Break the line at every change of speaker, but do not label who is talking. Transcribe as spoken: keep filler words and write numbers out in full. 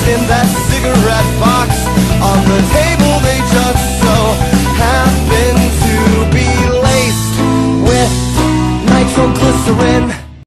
in that cigarette box on the table. They just so happen to be laced with nitroglycerin.